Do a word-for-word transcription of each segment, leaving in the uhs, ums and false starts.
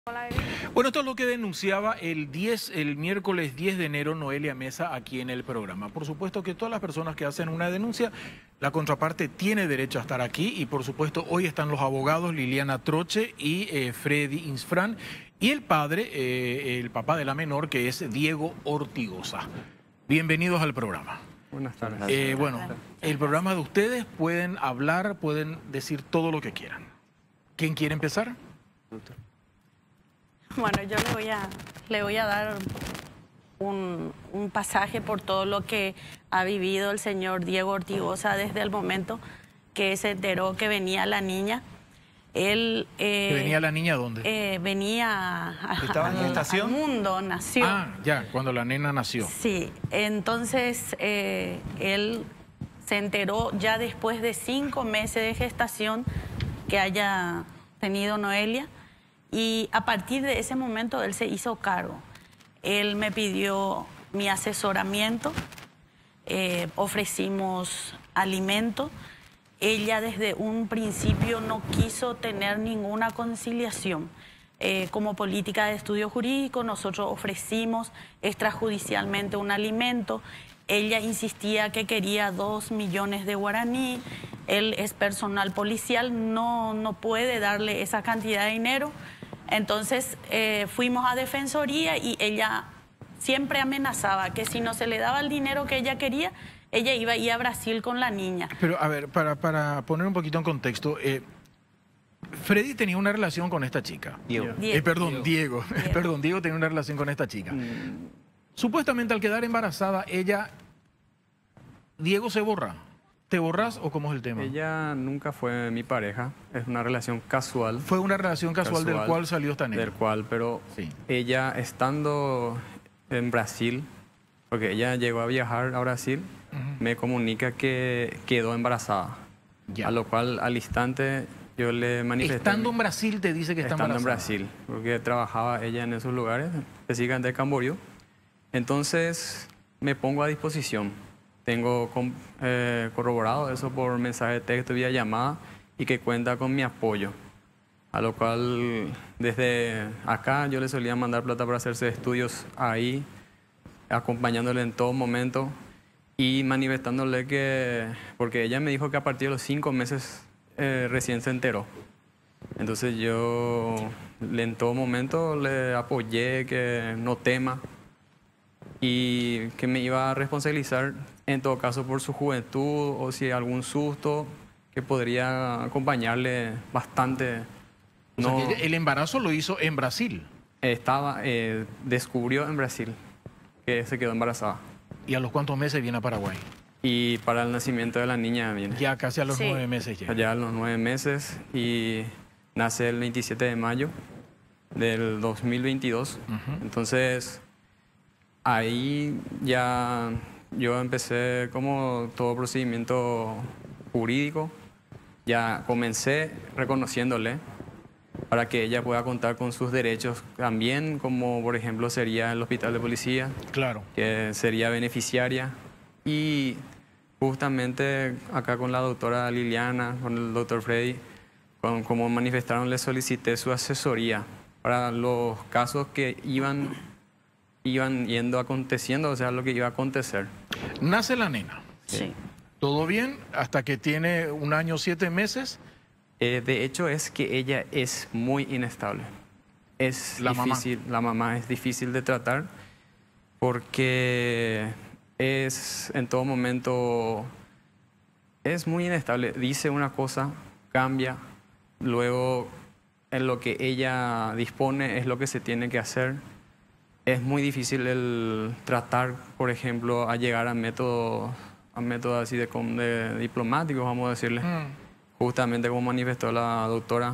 Bueno, esto es lo que denunciaba el diez, el miércoles diez de enero Noelia Mesa aquí en el programa. Por supuesto que todas las personas que hacen una denuncia, la contraparte tiene derecho a estar aquí y por supuesto hoy están los abogados Liliana Troche y eh, Freddy Insfrán y el padre, eh, el papá de la menor, que es Diego Ortigosa. Bienvenidos al programa. Buenas tardes. Eh, bueno, el programa de ustedes, pueden hablar, pueden decir todo lo que quieran. ¿Quién quiere empezar? Bueno, yo le voy a, le voy a dar un, un pasaje por todo lo que ha vivido el señor Diego Ortigosa desde el momento que se enteró que venía la niña. Él, eh, ¿Que venía la niña dónde? Eh, venía a, ¿Estaba en al, gestación? al mundo, nació. Ah, ya, cuando la nena nació. Sí, entonces eh, él se enteró ya después de cinco meses de gestación que haya tenido Noelia. Y a partir de ese momento él se hizo cargo. Él me pidió mi asesoramiento, eh, ofrecimos alimento. Ella desde un principio no quiso tener ninguna conciliación. Eh, como política de estudio jurídico nosotros ofrecimos extrajudicialmente un alimento. Ella insistía que quería dos millones de guaraní. Él es personal policial, no, no puede darle esa cantidad de dinero. Entonces eh, fuimos a Defensoría y ella siempre amenazaba que si no se le daba el dinero que ella quería, ella iba a ir a Brasil con la niña. Pero a ver, para, para poner un poquito en contexto, eh, Freddy tenía una relación con esta chica. Diego. Diego. Eh, perdón, Diego. Diego. Perdón, Diego tenía una relación con esta chica. Mm. Supuestamente al quedar embarazada, ella... Diego se borra. ¿Te borras o cómo es el tema? Ella nunca fue mi pareja, es una relación casual. Fue una relación casual, del Casual, cual salió esta nena. Del cual, pero Sí. ella estando en Brasil, porque ella llegó a viajar a Brasil, Ujú. me comunica que quedó embarazada. Ya. A lo cual al instante yo le manifesté. Estando en Brasil te dice que está Estando en embarazada. Brasil, porque trabajaba ella en esos lugares, específicamente de Camboriú. Entonces me pongo a disposición. Tengo com- eh, corroborado eso por mensaje de texto, vía llamada, y que cuenta con mi apoyo. A lo cual desde acá yo le solía mandar plata para hacerse estudios ahí, acompañándole en todo momento y manifestándole que, porque ella me dijo que a partir de los cinco meses eh, recién se enteró. Entonces yo le, en todo momento le apoyé que no tema y que me iba a responsabilizar en todo caso por su juventud o si algún susto que podría acompañarle bastante. O sea, No, que el embarazo lo hizo en Brasil. estaba, eh, descubrió en Brasil que se quedó embarazada. ¿Y a los cuántos meses viene a Paraguay? Y para el nacimiento de la niña viene. Ya casi a los Sí. nueve meses ya. Allá a los nueve meses y nace el veintisiete de mayo del dos mil veintidós. Ujú. Entonces, ahí ya yo empecé como todo procedimiento jurídico. Ya comencé reconociéndole para que ella pueda contar con sus derechos también, como por ejemplo sería el hospital de policía, Claro. que sería beneficiaria. Y justamente acá con la doctora Liliana, con el doctor Freddy, con, como manifestaron, le solicité su asesoría para los casos que iban, iban yendo aconteciendo, o sea, lo que iba a acontecer. Nace la nena. Sí. Todo bien hasta que tiene un año, siete meses. Eh, de hecho, es que ella es muy inestable. Es La mamá. difícil, la mamá es difícil de tratar porque es en todo momento, es muy inestable. Dice una cosa, cambia, luego en lo que ella dispone es lo que se tiene que hacer. Es muy difícil el tratar, por ejemplo, a llegar a métodos, a métodos así de, com- de diplomáticos, vamos a decirle. Mm. Justamente como manifestó la doctora,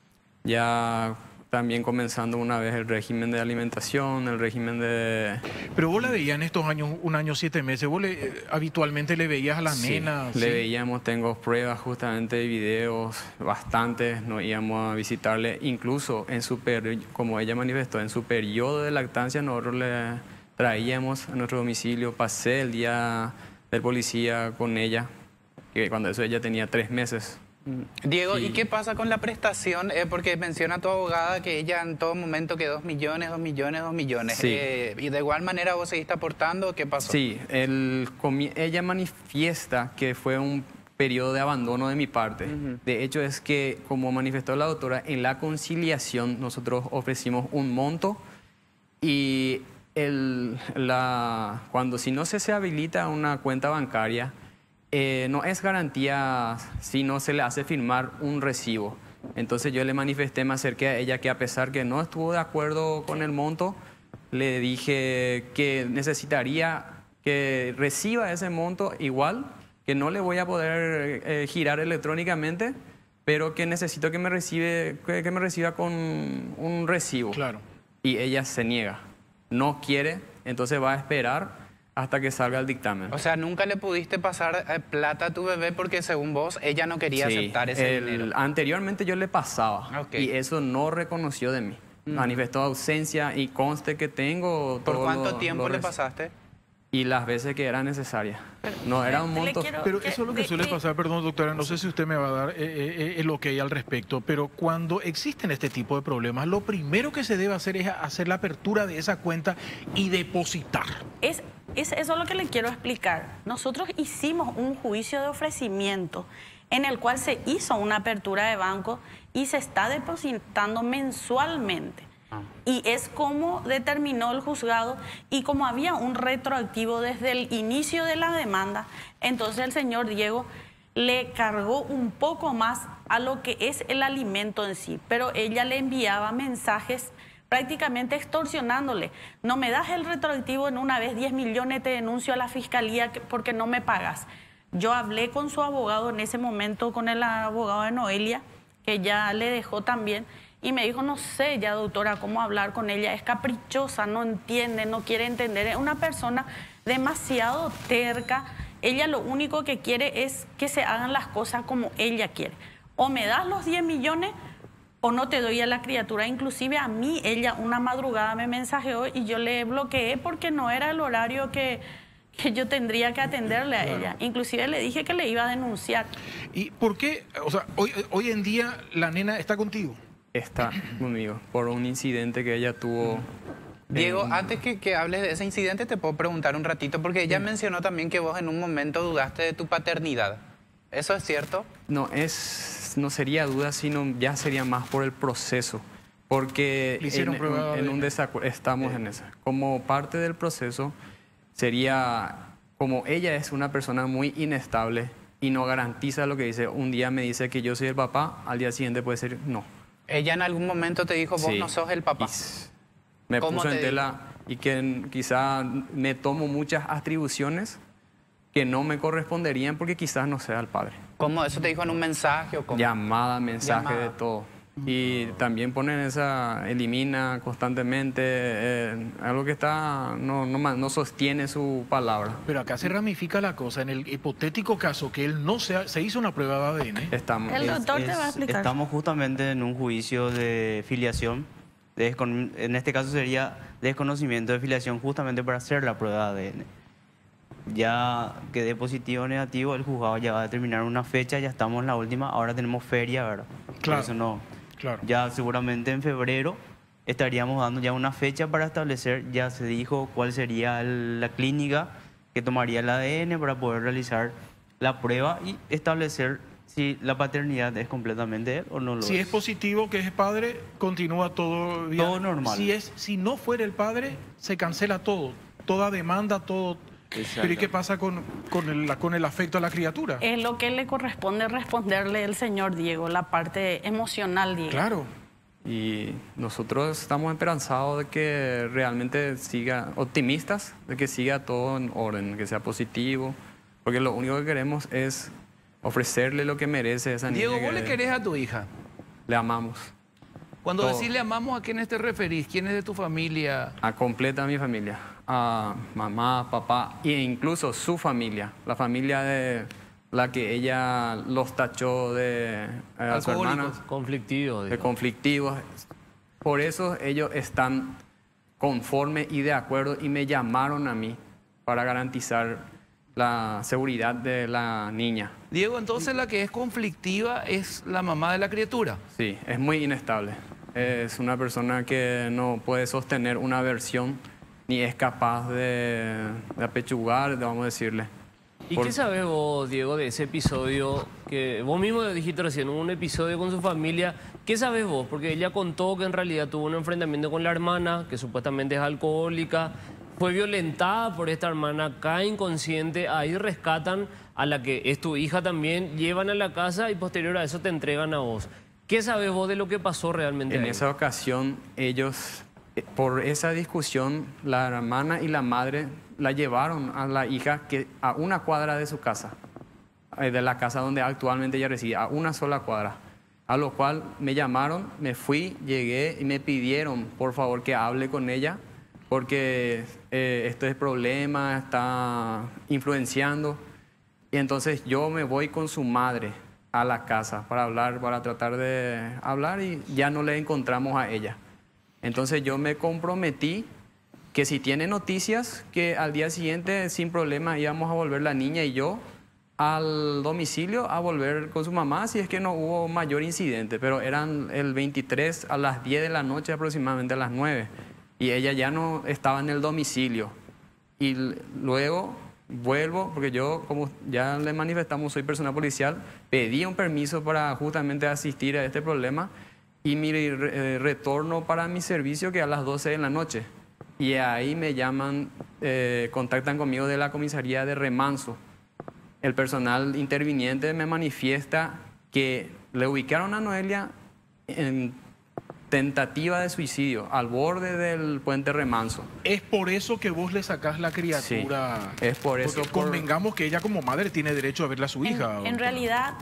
ya también comenzando una vez el régimen de alimentación, el régimen de... Pero vos la veías en estos años, un año, siete meses. Vos le, eh, habitualmente le veías a la Sí, nena. le ¿sí? veíamos, tengo pruebas justamente de videos, bastantes, nos íbamos a visitarle, incluso en su per- como ella manifestó, en su periodo de lactancia nosotros le traíamos a nuestro domicilio, pasé el día del policía con ella, que cuando eso ella tenía tres meses. Diego, Sí. ¿y qué pasa con la prestación? Eh, porque menciona tu abogada que ella en todo momento que dos millones, dos millones, dos millones. Sí. Eh, ¿Y de igual manera vos seguiste aportando? ¿Qué pasó? Sí, el comi- ella manifiesta que fue un periodo de abandono de mi parte. De hecho, es que, como manifestó la doctora, en la conciliación nosotros ofrecimos un monto y el, la, cuando si no se, se habilita una cuenta bancaria, eh, no es garantía si no se le hace firmar un recibo. Entonces yo le manifesté, me acerqué a ella que a pesar que no estuvo de acuerdo con el monto, le dije que necesitaría que reciba ese monto igual, que no le voy a poder eh, girar electrónicamente, pero que necesito que me, recibe, que, que me reciba con un recibo. Claro. Y ella se niega, no quiere, entonces va a esperar hasta que salga el dictamen. O sea, nunca le pudiste pasar eh, plata a tu bebé porque según vos ella no quería Sí, aceptar ese el- dinero. Anteriormente yo le pasaba Ok. y eso no reconoció de mí. Manifestó ausencia y conste que tengo ¿Por todo cuánto lo- tiempo lo le reci- pasaste? Y las veces que era necesaria. No, era un Le monto... quiero- Pero que- eso es lo que de- suele de- pasar, perdón doctora, no sé si usted me va a dar eh, eh, el ok al respecto, pero cuando existen este tipo de problemas, lo primero que se debe hacer es hacer la apertura de esa cuenta y depositar. Es, es eso es lo que le quiero explicar. Nosotros hicimos un juicio de ofrecimiento en el cual se hizo una apertura de banco y se está depositando mensualmente. Y es como determinó el juzgado y como había un retroactivo desde el inicio de la demanda, entonces el señor Diego le cargó un poco más a lo que es el alimento en sí, pero ella le enviaba mensajes prácticamente extorsionándole. No me das el retroactivo en una vez, diez millones te denuncio a la fiscalía que- porque no me pagas. Yo hablé con su abogado en ese momento, con el abogado de Noelia, que ya le dejó también, y me dijo, no sé ya doctora cómo hablar con ella, es caprichosa, no entiende, no quiere entender, es una persona demasiado terca, ella lo único que quiere es que se hagan las cosas como ella quiere. O me das los diez millones o no te doy a la criatura. Inclusive a mí, ella una madrugada me mensajeó y yo le bloqueé porque no era el horario que, que yo tendría que atenderle a ella. Inclusive le dije que le iba a denunciar. ¿Y por qué? O sea, hoy, hoy en día la nena está contigo. Está conmigo por un incidente que ella tuvo. Diego, en- antes que, que hables de ese incidente, te puedo preguntar un ratito, porque ella mencionó también que vos en un momento dudaste de tu paternidad. ¿Eso es cierto? No, es, no sería duda, sino ya sería más por el proceso. Porque Le hicieron en, prueba en de- un desacuerdo, estamos en eso. Como parte del proceso, sería, como ella es una persona muy inestable y no garantiza lo que dice, un día me dice que yo soy el papá, al día siguiente puede ser no. Ella en algún momento te dijo, vos Sí. no sos el papá. Y s- me ¿Cómo puso en te tela y que n- quizá me tomo muchas atribuciones que no me corresponderían porque quizás no sea el padre. ¿Cómo? ¿Eso te dijo en un mensaje o cómo? Llamada, mensaje, Llamada. de todo. Y también ponen esa, elimina constantemente, eh, algo que está, no, no, ma- no sostiene su palabra. Pero acá se ramifica la cosa. En el hipotético caso que él no sea, se hizo una prueba de A D N. Estamos. El doctor te va a Es- explicar. Estamos justamente en un juicio de filiación. de descon- en este caso sería desconocimiento de filiación justamente para hacer la prueba de A D N. Ya quedé positivo o negativo, el juzgado ya va a determinar una fecha, ya estamos en la última, ahora tenemos feria, ¿verdad? Por Claro. eso no. Claro. Ya seguramente en febrero estaríamos dando ya una fecha para establecer, ya se dijo cuál sería el- la clínica que tomaría el A D N para poder realizar la prueba y establecer si la paternidad es completamente él o no lo Si es es. positivo que es padre, continúa todo bien. Todo normal. Si es, si no fuera el padre, se cancela todo, toda demanda, todo. Exacto. Pero ¿y qué pasa con, con, el, con el afecto a la criatura? Es lo que le corresponde responderle el señor Diego, la parte emocional, Diego. Claro. Y nosotros estamos esperanzados de que realmente siga, optimistas, de que siga todo en orden, que sea positivo, porque lo único que queremos es ofrecerle lo que merece esa niña. Diego, que vos le querés a tu hija. Le amamos. Cuando Todo. decís le amamos, ¿a quiénes te referís? ¿Quién es de tu familia? A completa mi familia, a mamá, papá e incluso su familia, la familia de la que ella los tachó de eh, a su hermana, Alcohólicos. Conflictivo. de digo. conflictivos. Por eso ellos están conformes y de acuerdo y me llamaron a mí para garantizar la seguridad de la niña. Diego, entonces la que es conflictiva es la mamá de la criatura. Sí, es muy inestable. Es una persona que no puede sostener una versión ni es capaz de, de apechugar, vamos a decirle. ¿Y Por- qué sabes vos, Diego, de ese episodio que vos mismo dijiste recién, un episodio con su familia? ¿Qué sabes vos? Porque ella contó que en realidad tuvo un enfrentamiento con la hermana, que supuestamente es alcohólica, fue violentada por esta hermana, cae inconsciente, ahí rescatan a la que es tu hija también, llevan a la casa y posterior a eso te entregan a vos. ¿Qué sabes vos de lo que pasó realmente En ahí? esa ocasión, ellos, eh, por esa discusión, la hermana y la madre la llevaron a la hija que, a una cuadra de su casa, eh, de la casa donde actualmente ella reside, a una sola cuadra. A lo cual me llamaron, me fui, llegué y me pidieron, por favor, que hable con ella, porque eh, este problema está influenciando. Y entonces yo me voy con su madre a la casa para hablar, para tratar de hablar y ya no le encontramos a ella. Entonces yo me comprometí que si tiene noticias, que al día siguiente sin problema íbamos a volver la niña y yo al domicilio a volver con su mamá si es que no hubo mayor incidente. Pero eran el veintitrés a las diez de la noche, aproximadamente a las nueve. Y ella ya no estaba en el domicilio. Y l- luego vuelvo, porque yo, como ya le manifestamos, soy personal policial, pedí un permiso para justamente asistir a este problema y mi re- eh, retorno para mi servicio que a las doce de la noche. Y ahí me llaman, eh, contactan conmigo de la comisaría de Remanso. El personal interviniente me manifiesta que le ubicaron a Noelia en tentativa de suicidio al borde del puente Remanso. Es por eso que vos le sacás la criatura. Sí, es por eso, Porque por- convengamos que ella como madre tiene derecho a verla a su En, hija. en doctora. realidad,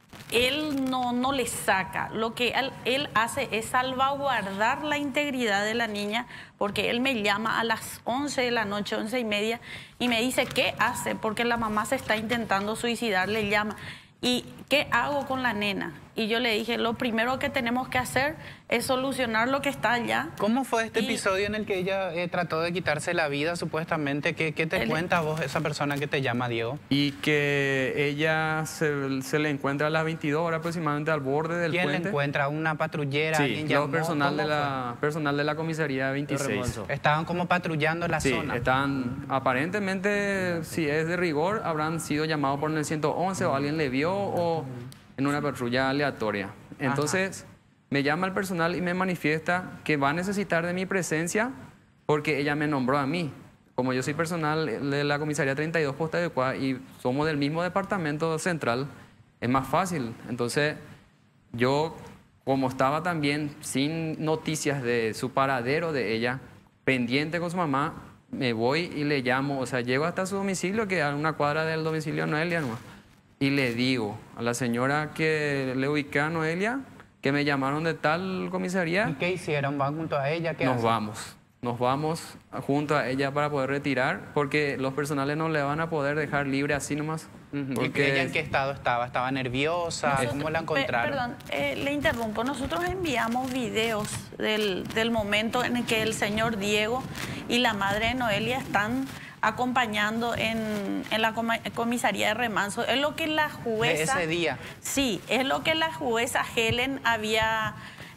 él no, no le saca. Lo que él, él hace es salvaguardar la integridad de la niña, porque él me llama a las once de la noche, once y media, y me dice, ¿qué hace? Porque la mamá se está intentando suicidar, le llama. ¿Y qué hago con la nena? Y yo le dije, lo primero que tenemos que hacer es solucionar lo que está allá. ¿Cómo fue este Y- episodio en el que ella eh, trató de quitarse la vida, supuestamente? ¿Qué, qué te Él- cuenta vos, esa persona que te llama, Diego? Y que ella se, se le encuentra a las veintidós horas aproximadamente al borde del ¿Quién puente. le encuentra? ¿Una patrullera? Sí, ¿Alguien lo llamó? personal de, ¿Cómo la, personal de la comisaría veintiséis. Remanso. fue? Estaban como patrullando la Sí, zona. están, aparentemente, si es de rigor, habrán sido llamados por el ciento once o alguien le vio o en una patrulla aleatoria. Entonces, me llama el personal y me manifiesta que va a necesitar de mi presencia porque ella me nombró a mí. Como yo soy personal de la comisaría treinta y dos Posta de Cua y somos del mismo departamento central, es más fácil. Entonces, yo, como estaba también sin noticias de su paradero de ella, pendiente con su mamá, me voy y le llamo, o sea, llego hasta su domicilio, que a una cuadra del domicilio de Noelia nomás, y le digo a la señora que le ubiqué a Noelia, que me llamaron de tal comisaría, ¿Y qué hicieron? ¿Van junto a ella? ¿Qué nos hacen? vamos. Nos vamos junto a ella para poder retirar, porque los personales no le van a poder dejar libre así nomás. Ujú. ¿Y Porque ella en qué estado estaba? ¿Estaba nerviosa? Nosotros- ¿Cómo la pe- encontraron? Perdón, eh, le interrumpo. Nosotros enviamos videos del, del momento en el que el señor Diego y la madre de Noelia están acompañando en, en la coma- comisaría de Remanso. Es lo que la jueza... De ese día. Sí, es lo que la jueza Helen había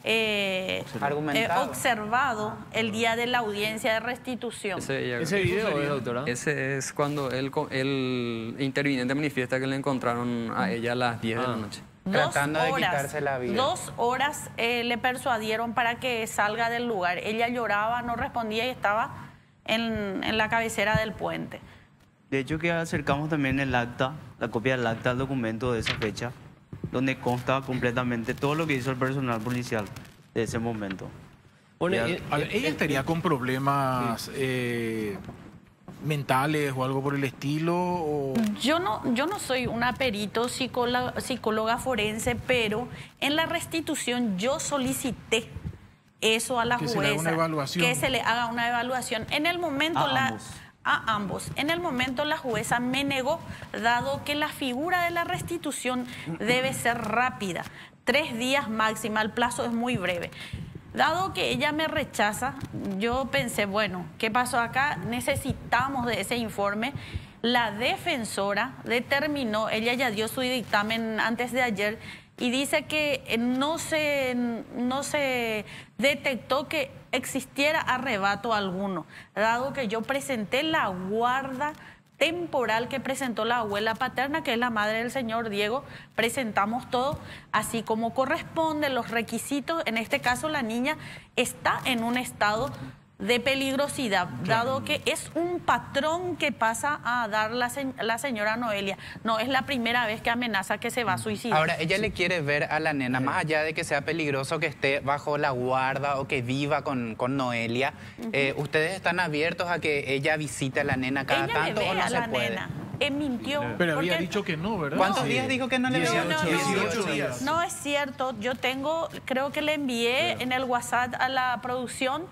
eh, Argumentado. eh, observado el día de la audiencia de restitución. ese, ella- Ese video, ¿eh, doctora? ese es cuando el, co- el interviniente manifiesta que le encontraron a ella a las diez de la Ah. noche. Tratando de quitarse la vida. Dos horas eh, le persuadieron para que salga del lugar. Ella lloraba, no respondía y estaba en, en la cabecera del puente. De hecho, que acercamos también el acta, la copia del acta, el documento de esa fecha, donde consta completamente todo lo que hizo el personal policial de ese momento. Pone- Ya- eh, A ver, ella estaría con problemas eh, mentales o algo por el estilo. O... Yo no, yo no soy una perito psicóloga, psicóloga forense, pero en la restitución yo solicité eso a la Que se jueza. le haga una evaluación. Que se le haga una evaluación. En el momento A la... ambos. A ambos. En el momento la jueza me negó, dado que la figura de la restitución debe ser rápida. Tres días máxima, el plazo es muy breve. Dado que ella me rechaza, yo pensé, bueno, ¿qué pasó acá? Necesitamos de ese informe. La defensora determinó, ella ya dio su dictamen antes de ayer, y dice que no se, no se detectó que existiera arrebato alguno, dado que yo presenté la guarda temporal que presentó la abuela paterna, que es la madre del señor Diego. Presentamos todo así como corresponde, los requisitos. En este caso, la niña está en un estado de peligrosidad, dado que es un patrón que pasa a dar la, se la señora Noelia. No es la primera vez que amenaza que se va a suicidar. Ahora, ella le quiere ver a la nena, más allá de que sea peligroso que esté bajo la guarda o que viva con, con Noelia, uh-huh. eh, ¿ustedes están abiertos a que ella visite a la nena cada ella tanto le ve o no a se la puede? Nena. Él mintió. Pero había porque... dicho que no, ¿verdad? ¿Cuántos Sí. días dijo que no le veía? No, no, no. dieciocho días. No es cierto. Yo tengo, creo que le envié en el WhatsApp a la producción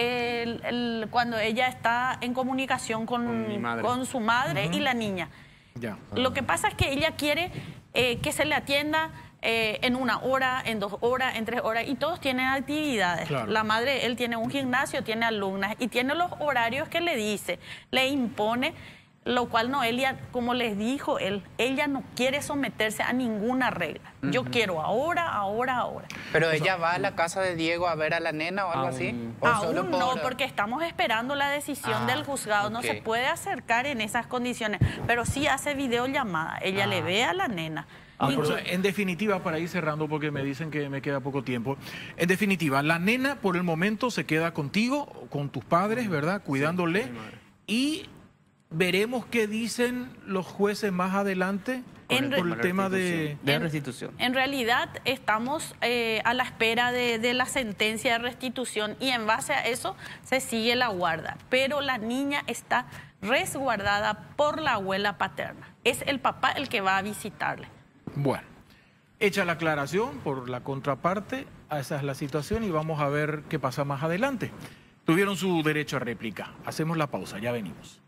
el, el, cuando ella está en comunicación con, Con mi madre. con su madre Ujú. y la niña. Ya. Lo que pasa es que ella quiere eh, que se le atienda eh, en una hora, en dos horas, en tres horas, y todos tienen actividades. Claro. La madre, él tiene un gimnasio, tiene alumnas y tiene los horarios que le dice, le impone, lo cual Noelia, como les dijo él, ella no quiere someterse a ninguna regla. Uh-huh. Yo quiero ahora, ahora, ahora. ¿Pero ella va a la casa de Diego a ver a la nena o algo Aún. así? ¿O Aún solo por- no, porque estamos esperando la decisión Ah, del juzgado. No ok. se puede acercar en esas condiciones, pero sí hace videollamada. Ella Ah. le ve a la nena. Ah, Inclu- o sea, en definitiva, para ir cerrando, porque me dicen que me queda poco tiempo. En definitiva, la nena por el momento se queda contigo, con tus padres, ¿verdad? Cuidándole. mi madre. Y veremos qué dicen los jueces más adelante En por re- el tema de... De En- restitución. En realidad estamos eh, a la espera de, de la sentencia de restitución y en base a eso se sigue la guarda. Pero la niña está resguardada por la abuela paterna. Es el papá el que va a visitarle. Bueno, hecha la aclaración por la contraparte, esa es la situación y vamos a ver qué pasa más adelante. Tuvieron su derecho a réplica. Hacemos la pausa, ya venimos.